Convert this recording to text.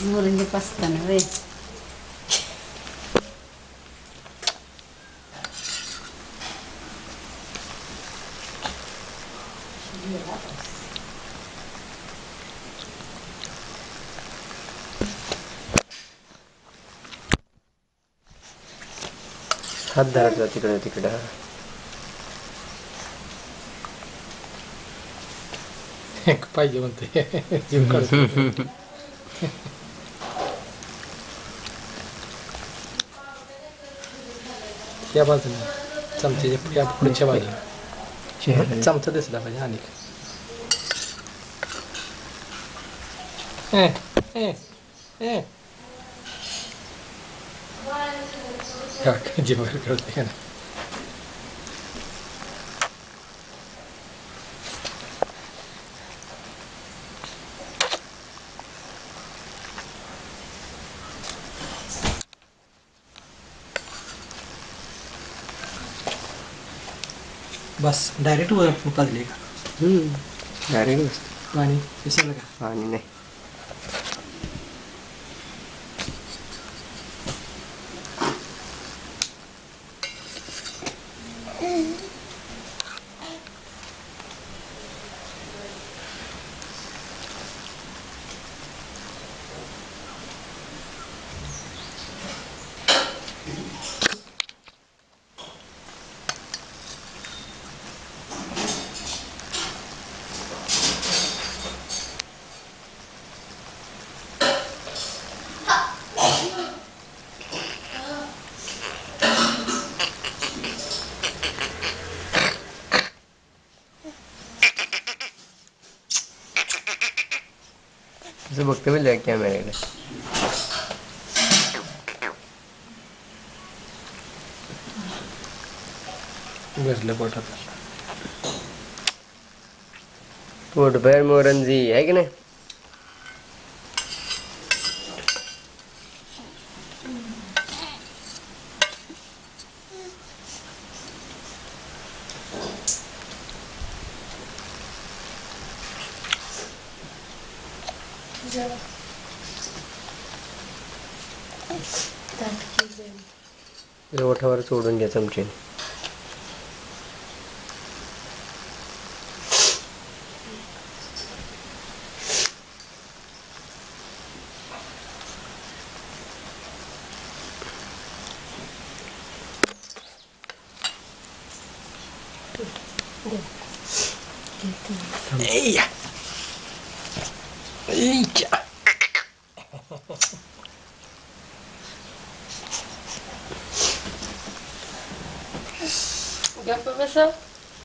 मोरंगी पास्ताना वे हात धरायचा तिकडे तिकडं. पाहिजे म्हणते जीव काढतो. त्या बाजूने चमच्याच्या पुढच्या बाजूने चमचा दिसला पाहिजे. आणि जीवावर कळते ना. बस डायरेक्ट वर पाजले का? डायरेक्ट पाणी विसरलं का? पाणी नाही. असं बघते म्हणजे कॅमेऱ्याकडे. बसलं पोटात. पोटभर मोरंजी आहे की नाही. ओठावर सोडून घ्या चमच्याने. गप्प बसा.